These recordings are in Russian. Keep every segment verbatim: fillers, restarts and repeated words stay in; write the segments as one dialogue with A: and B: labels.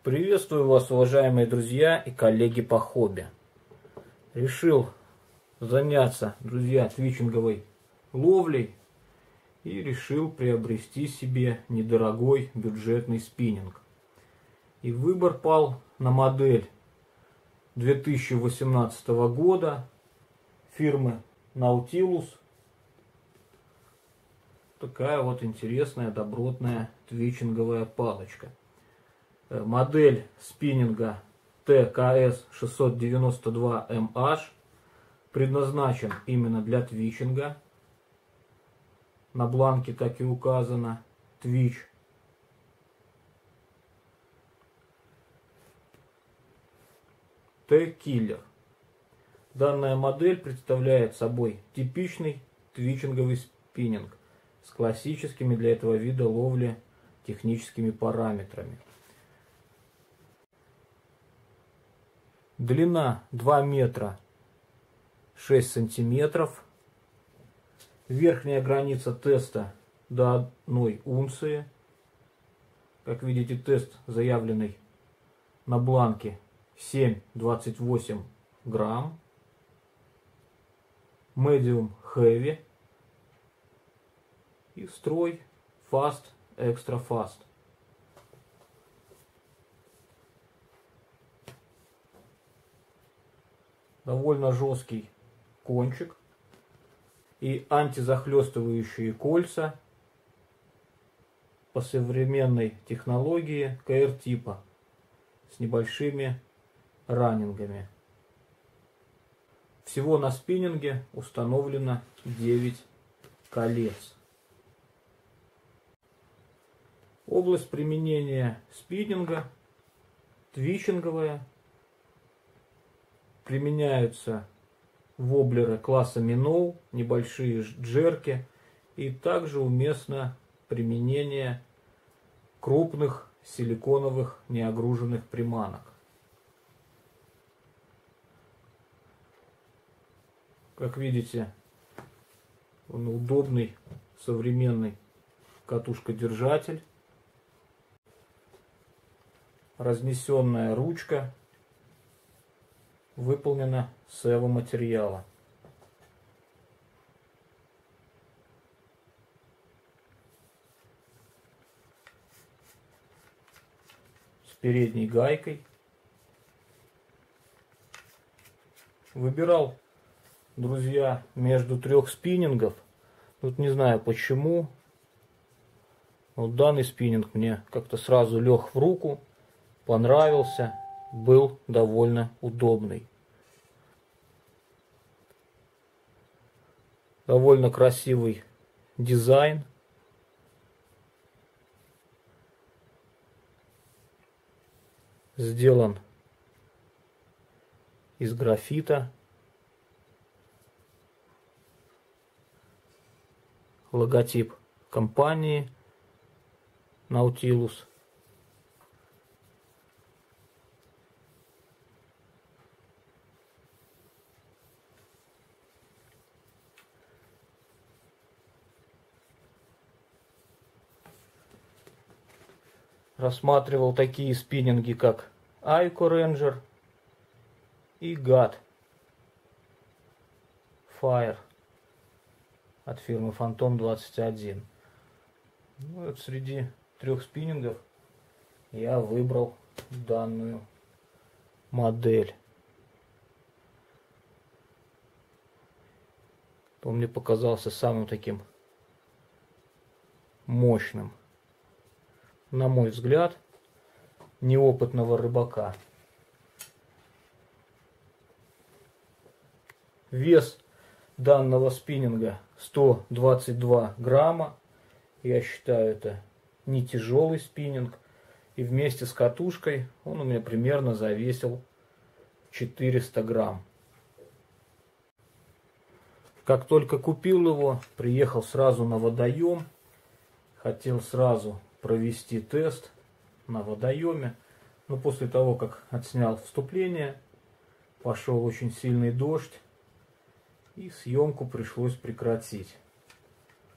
A: Приветствую вас, уважаемые друзья и коллеги по хобби. Решил заняться, друзья, твичинговой ловлей и решил приобрести себе недорогой бюджетный спиннинг. И выбор пал на модель две тысячи восемнадцатого года фирмы Nautilus. Такая вот интересная, добротная твичинговая палочка. Модель спиннинга тэ ка эс шестьсот девяносто два эм аш предназначен именно для твичинга. На бланке так и указано Twitch. T-Killer. Данная модель представляет собой типичный твичинговый спиннинг с классическими для этого вида ловли техническими параметрами. Длина два метра шесть сантиметров. Верхняя граница теста до одной унции. Как видите, тест заявленный на бланке семь двадцать восемь грамм. Medium Heavy. И строй Fast Extra Fast. Довольно жесткий кончик и антизахлестывающие кольца по современной технологии ка эр типа с небольшими раннингами. Всего на спиннинге установлено девять колец. Область применения спиннинга твичинговая. Применяются воблеры класса Minnow, небольшие джерки, и также уместно применение крупных силиконовых неогруженных приманок. Как видите, он удобный, современный катушкодержатель, разнесенная ручка. Выполнена с эво-материала. С передней гайкой. Выбирал, друзья, между трех спиннингов. Тут не знаю почему. Вот данный спиннинг мне как-то сразу лег в руку, понравился. Был довольно удобный. Довольно красивый дизайн. Сделан из графита. Логотип компании Nautilus. Рассматривал такие спиннинги, как Айко Рейнджер и гад Fire от фирмы Фантом двадцать один. Ну, вот среди трех спиннингов я выбрал данную модель. Он мне показался самым таким мощным, на мой взгляд, неопытного рыбака. Вес данного спиннинга сто двадцать два грамма. Я считаю, это не тяжелый спиннинг. И вместе с катушкой он у меня примерно завесил четыреста грамм. Как только купил его, приехал сразу на водоем. Хотел сразу провести тест на водоеме, но после того, как отснял вступление, пошел очень сильный дождь, и съемку пришлось прекратить.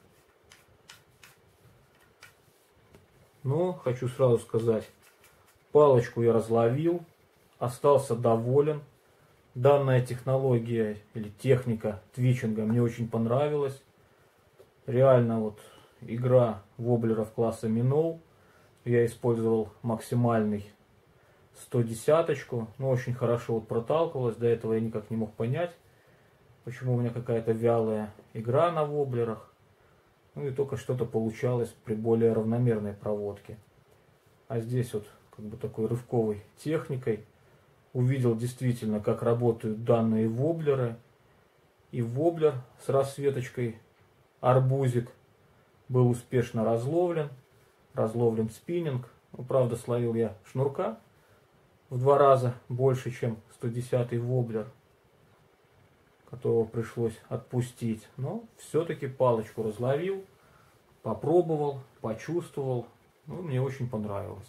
A: Но хочу сразу сказать, Палочку я разловил, остался доволен. Данная технология или техника твичинга мне очень понравилась. Реально вот игра воблеров класса Minnow. Я использовал максимальный сто десяточку. Ну, очень хорошо вот проталкивалась. До этого я никак не мог понять, почему у меня какая-то вялая игра на воблерах. Ну и только что-то получалось при более равномерной проводке. А здесь вот как бы такой рывковой техникой увидел действительно, как работают данные воблеры. И воблер с расцветочкой арбузик был успешно разловлен. Разловлен спиннинг. Ну, правда, словил я шнурка в два раза больше, чем сто десятый воблер, которого пришлось отпустить. Но все-таки палочку разловил, попробовал, почувствовал. Ну, мне очень понравилось.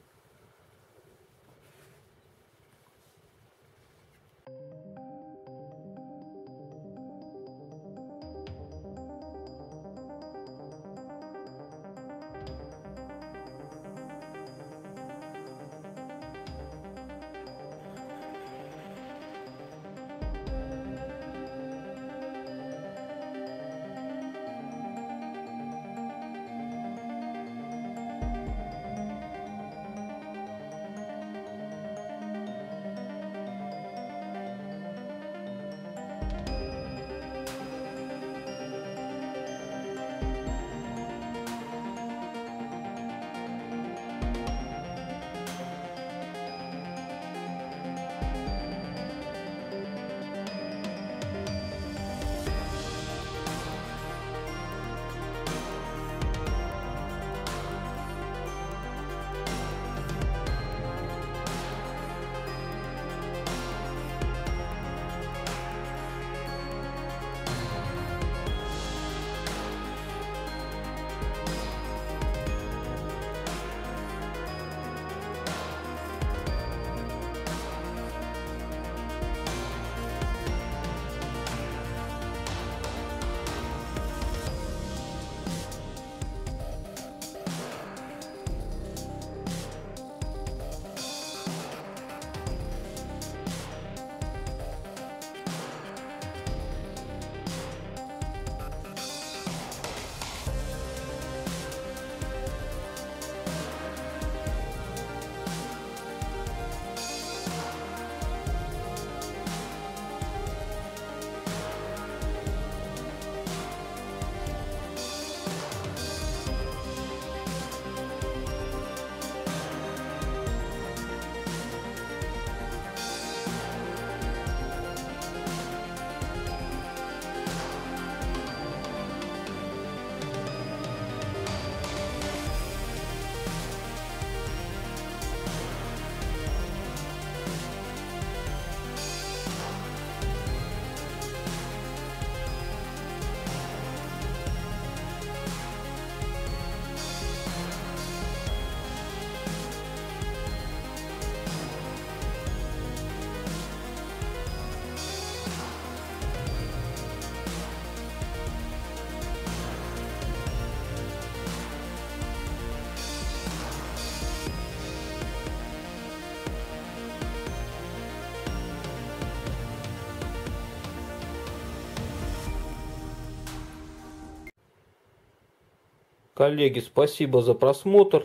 A: Коллеги, спасибо за просмотр.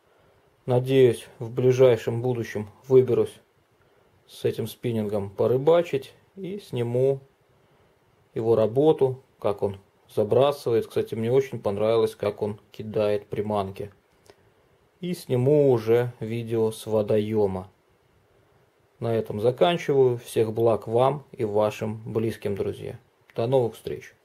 A: Надеюсь, в ближайшем будущем выберусь с этим спиннингом порыбачить и сниму его работу, как он забрасывает. Кстати, мне очень понравилось, как он кидает приманки. И сниму уже видео с водоема. На этом заканчиваю. Всех благ вам и вашим близким, друзья. До новых встреч.